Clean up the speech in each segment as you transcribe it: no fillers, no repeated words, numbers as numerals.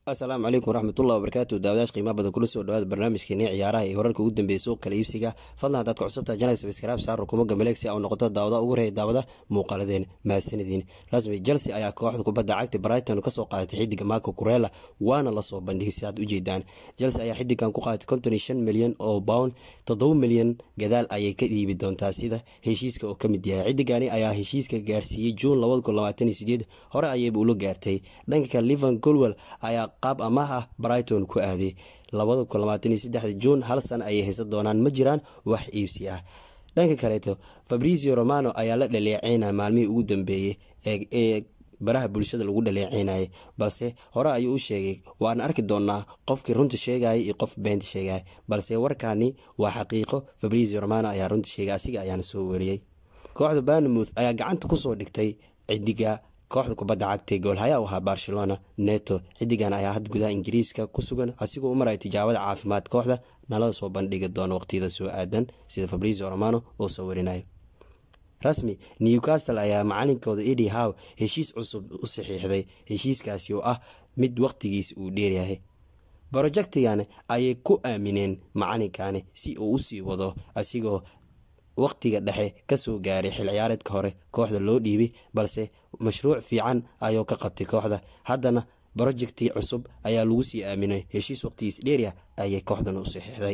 السلام عليكم ورحمة الله وبركاته. داوداش قيمة بدن كل سو دواد برنامج كيني عيارها يورك ugu dambeeyay suuq kala iibsiga fadlan dadka cusubta janay subscribe saar kuma gamaleegsi oo noqoto daawada ugu horeeyay daawada muuqaaladeen maasanidin rasmi Chelsea ayaa kooxda kubadda cagta Brighton ka soo qaadatay xidiga Marco Cucurella waana la soo bandhigay si aad u jeedaan Chelsea ayaa xidigan ku qaadatay 55 milyan oo pound 7 milyan gadaal ayay ka iibi doontaa sida heshiiska oo kamid yahay xidigani ayaa heshiiska gaarsiiyay June 2028 hore ayay u gaartay dhanka Liverpool ayaa qaab amaah Brighton ku aaday 2023 June hal san ay haysan doonaan ma jiraan wax iibsi ah dhanka kaleeto Fabrizio Romano ayaa la dhaleeceynaa maalmihii ugu dambeeyay ee baraha bulshada lagu dhaleeceynay balse hore ayuu u sheegay waan arki doonaa qofkii runta sheegay iyo qof been sheegay balse warkaani waa xaqiiqo Fabrizio Romano ayaa runta sheegay asiga ayaan soo wariyay kooxda Bournemouth ayaa gacanta ku soo dhigtay xidiga kooxda kubadda cagta goolhayaha waxa Barcelona Neto xidigan ayaa had gudaha Ingiriiska ku sugan asigoo u maray tijaabada caafimaad kooxda nala soo bandhigi doona waqtiyada soo aadan sida Fabrizio Romano oo soo warinay rasmi Newcastle ayaa macalinkooda Eddie Howe heshiis cusub u saxiixday heshiiskaasi oo ah mid waqtigiisa uu dheeryahay projectigan ayay ku aamineen macalinkani si uu u sii wado asigoo waqtiga dhexe ka soo gaaray xil ciyaareedka hore kooxda loo dhiibay balse mashruuc fiican ayuu ka qabtay kooxda haddana projecti cusub ayaa lagu sii aaminay heshiis waqtigiisa dheerya ayay kooxdan u saxiixday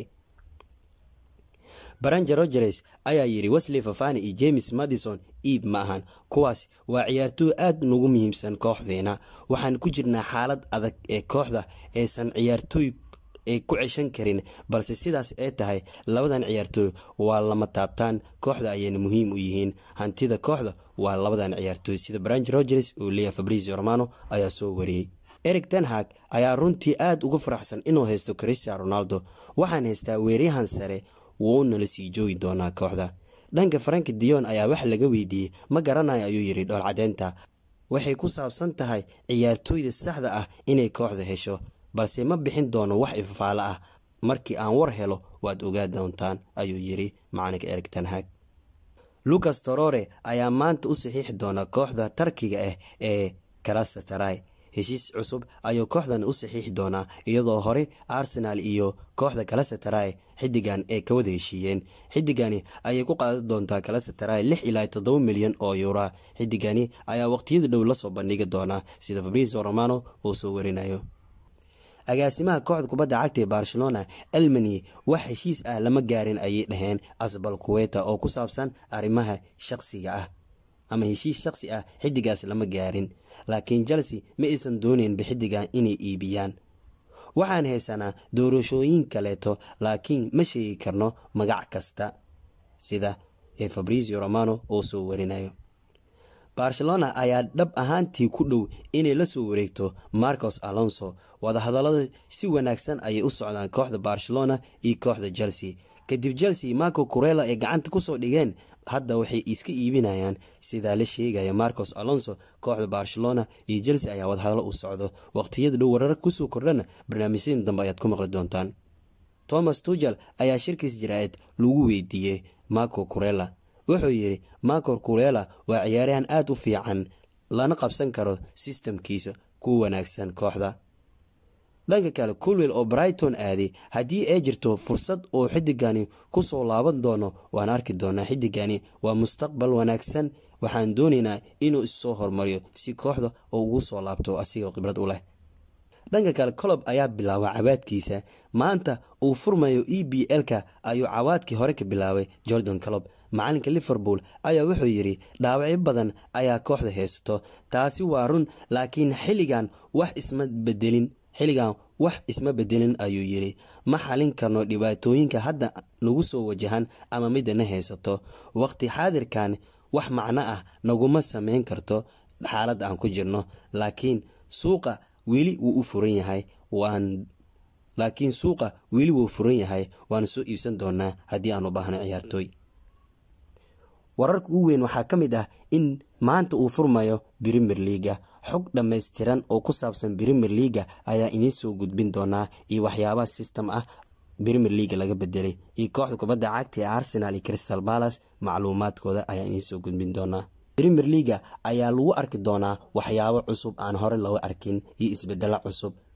Brendan Rodgers ayaa yiri Wesley Fofana iyo James Maddison iib ma ahan kuwaas waa ciyaartoy aad ugu muhiimsan kooxdeena waxaan ku jirnaa xaalad adag ee kooxda aysan ciyaartoy ay ku ceshan karin balse sidaas ay tahay labadan ciyaartoy waa lama taabtaan kooxda ayayna muhiim u yihiin hantida kooxda waa labadan ciyaartoy sida Brendan Rodgers oo Leo Fabrizio Romano ayaa soo wariyay Erik ten Hag ayaa runtii aad ugu faraxsan inuu haysto Cristiano Ronaldo waxaan haystaa weeraryahan sare wuuna la sii joogi doonaa kooxda dhanka Frank de Jong ayaa wax laga weydiiyay ma garanayo ayuu yiri dhol cadeynta waxay ku saabsan tahay ciyaartoyda saxda ah inay kooxda hesho balse ma bixin doono wax ifafaale ah markii aan war helo waad ogaa doontaan ayuu yiri macalinka Erik ten Hag Lucas Torreira ayaa maanta u saxiixi doona kooxda Turkiga ah ee Galatasaray heshiis cusub ayuu kooxdan u saxiixi doona iyadoo hore Arsenal iyo kooxda Galatasaray xidigan ay ka wada heshiiyeen xidigani ayay ku qaadan doontaa Galatasaray 6 ilaa 7 milyan oo euro xidigani ayaa waqtiyada dhow la soo bandhigi doona sida Fabrizio Romano oo soo warinayo agaasimaha kooxda kubadda cagta ee Barcelona Elmani wax heshiis ah lama gaarin ayay dhaheen Azpilicueta oo ku saabsan arrimaha shakhsiga ah ama heshiis shakhsi ah xidigaas lama gaarin laakiin Chelsea ma aysan doonayn bixidigan inay iibiyaan waxaan haysanaa doorashooyin kaleeto laakiin ma sheegi karno magac kasta sida Fabrizio Romano oo soo warinayo Barcelona ayaa dhab ahaantii ku dhow inay la soo wareegto Marcos Alonso wada hadallada si wanaagsan ayay u socdaan kooxda Barcelona iyo kooxda Chelsea kadib Chelsea Marco Cucurella ay gacanta ku soo dhigeen hadda waxay iska iibinayaan sida la sheegay Marcos Alonso kooxda Barcelona iyo Chelsea ayaa wada hadallo u socdo waqtiyada dhow warar ku soo kordhana barnaamijyada dambe ayaad ku maqli doontaan Thomas Tuchel ayaa shirkiis jiraayad lagu weydiiyay Marco Cucurella wuxuu yiri Marco Cucurella waa ciyaaryahan aad u fiican lana qabsan karo systemkiisa ku wanaagsan kooxda dhanka kale Colwell oo Brighton aaday hadii ay jirto fursad oo xidigani ku soo laaban doono waan arki doonaa xidigani waa mustaqbal wanaagsan waxaan doonaynaa inuu soo hormariyo si kooxda oo ugu soo laabto asigoo khibrad u leh dhanka kale Klopp ayaa bilaabay cawaadkiisa maanta uu furmayo EPL-ka ayuu cawaadkii hore ka bilaabay Jurgen Klopp macalinka Liverpool ayaa wuxuu yiri dhaawacyo badan ayaa kooxda haysto taasi waa run laakiin xilligan wax isma bedelin ayuu yiri ma xalin karno dhibaatooyinka hadda nagu soo wajahan ama midna haysato waqti xaadirkan wax macna ah naguma sameyn karto xaalad aan ku jirno laakiin suuqa weli wuu furan yahay waan soo iibsan doonaa hadii aan u baahno ciyaartoy wararka ugu weyn waxaa ka mid ah in maanta uu furmayo Premier League xog dhameystiran oo ku saabsan Premier League ayaa inii soo gudbin doona iyo waxyaabaha system ah Premier League laga bedelay iyo kooxda kubadda cagta ee Arsenal iyo Crystal Palace macluumaadkooda ayaa inii soo gudbin doona Premier League ayaa lagu arki doonaa waxyaabo cusub aan hore loo arkin iyo isbedelo cusub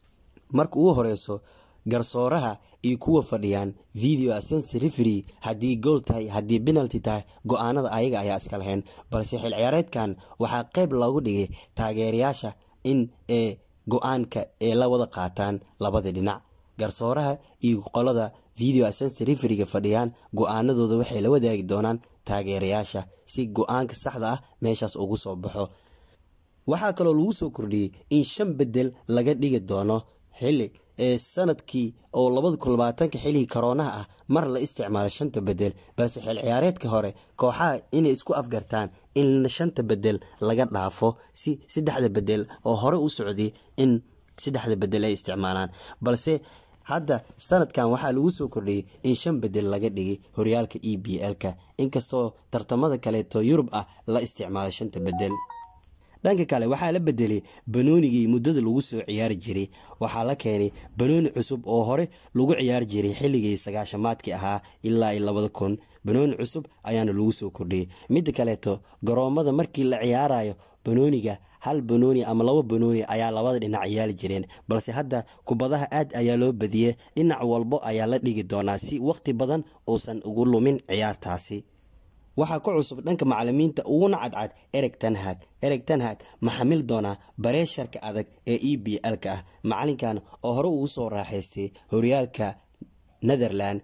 marka ugu horeyso garsooraha iyo kuwa fadhiyaan video assistance referee haddii goal tahay haddii penalty tahay go-aanada ayaga ayaa iska lahayn, balse xil ciyaareedkan waxaa qayb loogu dhigay taageerayaasha in go-aanka la wada qaataan labada dhinac. garsooraha iyo qolada video assistance referee fadhiyaan go-aanadooda waxay la wadaagi doonaan taageerayaasha si go-aanka saxda ah meeshaas ugu soo baxo. waxaa kaloo lagu soo kordhiyey in 5 bedel laga dhigi doono xilli sanadkii oo 2020 xilli koroonaha ah mar la isticmaalo 5 bedel, balse xil ciyaareedka hore kooxaha inay isku afgartaan in 5 bedel laga dhaafo si 3 bedel oo hore u socday in 3 bedel ay isticmaalaan. balse hadda sanadkan waxaa lagu soo kordhiyey in 5 bedel laga dhigay horyaalka EPL-ka, inkastoo tartamada kaleeto Yurub ah la isticmaalo 5 bedel. dhanka kale waxaa la bedelay banoonigii muddada lagu soo ciyaari jiray, waxaa la keenay banooni cusub oo hore lagu ciyaari jiray xilligii 90maadkii ahaa ilaa 2000. banooni cusub ayaana lagu soo kordhiyey. midda kaleeto garoomada markii la ciyaarayo banooniga hal banooni ama 2 banooni ayaa labada dhinac ciyaari jireen, balse hadda kubadaha aad ayaa loo badiyay, dhinac walbo ayaa la dhigi doonaa si waqti badan uusan ugu lumin ciyaartaasi. waxaa ku cusub dhanka macallimiinta uguna cadcad Erik ten Hag ma xamil doonaa bareesharka adag ee EPL-ka ah. macalinkan oo hore ugu soo raaxaystay horyaalka Netherland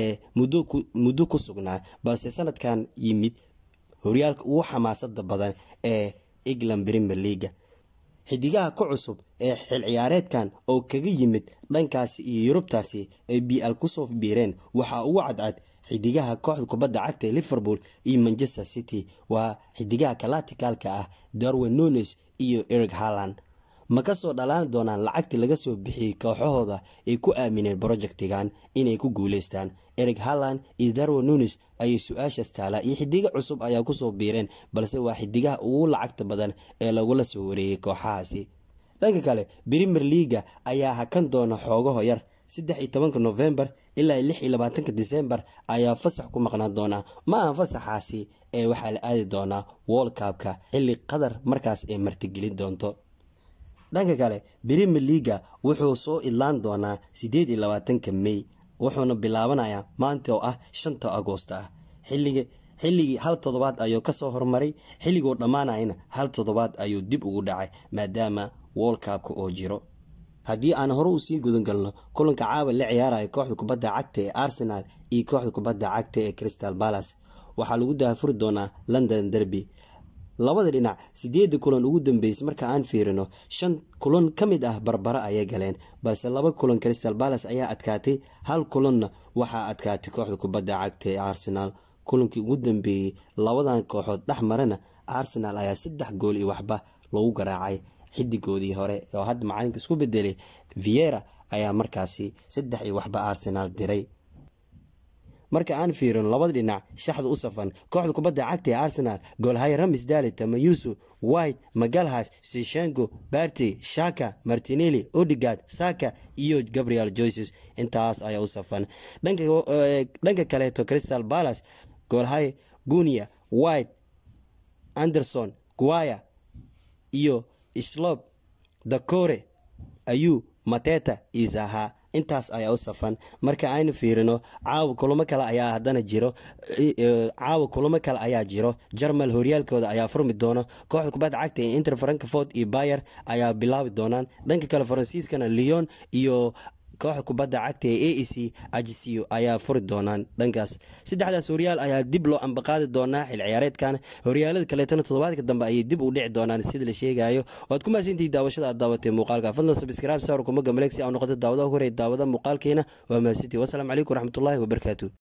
muddo ku sugnaa, balse sanadkan yimid horyaalka ugu xamaasada badan ee England Premier League. xidigaha ku cusub ee xil ciyaareedkan oo kaga yimid dhankaasi iyo Yurubtaasi ee EPL ku soo biireen waxaa ugu cadcad xidigaha kooxda kubadda cagta ee Liverpool iyo Manchester City. waa xidigaha kalaatikaalka ah Darwin Núñez iyo Erling Haaland. ma ka soo dhalaan doonaan lacagtii laga soo bixiyay kooxahooda ay ku aamineen projectigan inay ku guuleystaan. Erling Haaland iyo Darwin Núñez ayay su-aashaas taala iyo xidiga cusub ayaa ku soo biireen, balse waa xidigaha ugu lacagta badan ee lagula soo wareegay kooxahaasi. dhanka kale Premier League ayaa hakan doona xoogaho yar 13 November ilaa 26 December ayaa fasax ku maqnaan doona. ma aan fasaxaasi waxaa la aadi doonaa World Cup-ka xilli Qatar markaas ay martigelin doonto. dhanka kale Premier League wuxuu soo ilaan doonaa 28 May wuxuuna bilaabanayaa maanta oo ah 5 Agoosto ah. xilligii hal toddobaad ayuu ka soo hormaray, xilligoo dhammaanayna hal toddobaad ayuu dib ugu dhacay maadaama World Cup-ka oo jiro. haddii aan hore u sii gudan galno kulanka caawa la ciyaarayo kooxda kubadda cagta ee Arsenal iyo kooxda kubadda cagta ee Crystal Palace waxaa lagu daafuri doonaa London Derby. labada dhinac 8 kulan ugu dambeysay marka aan fiirino 5 kulan kamid ah barbara ayay galeen, balse 2 kulan Crystal Palace ayaa adkaatay, hal kulanna waxaa adkaatay kooxda kubadda cagta ee Arsenal. kulankii ugu dambeeyay labadan kooxood dhexmarana Arsenal ayaa 3 gool iyo waxba lagu garaacay. xidigoodii hore oo hadda macalinka isku bedelay Vieira ayaa markaasi 3 iyo waxba Arsenal diray. marka aan fiirino labada dhinac shaxda u safan kooxda kubadda cagta ee Arsenal goolhaye Ramsdale, Tamayusu, White, Magalhaes, Zinchenko, Partey, Xhaka, Martinelli, Odegaard, Saka iyo Gabriel Jesus. intaas ayaa u safan. dhanka kaleeto Crystal Palace goolhaye Gunia, White, Anderson, Guaya iyo Slope, Dakore, Ayu, Mateta iyo Zaha. intaas ayaa u safan. marka aynu fiirino caawa kulamo kale ayaa jiro. Jarmal horyaalkooda ayaa furmi doono. kooxda kubadda cagta ee Inter Frankfurt iyo Bayer ayaa bilaabi doonaan. dhanka kale Faransiiskana Lyon iyo kooxda kubadda cagta ee AEC Ajaccio ayaa furi doonaan. dhankaas saddexdaas horyaal ayaa dib loo ambaqaadi doonaa xil ciyaareedkan. horyaalada kaleetana toddobaadka dambe ayay dib u dhici doonaan sida la sheegayo. waad ku mahadsantihiin daawashada aad daawateen muuqaalka. fadlan subscribe saar kuma gamaleegsi aan noqoto daawadaha hore daawada muuqaalkeena. waa mahadsantihiin. wassalaamu calaykum waraxmatullaahi wabarakaatuh.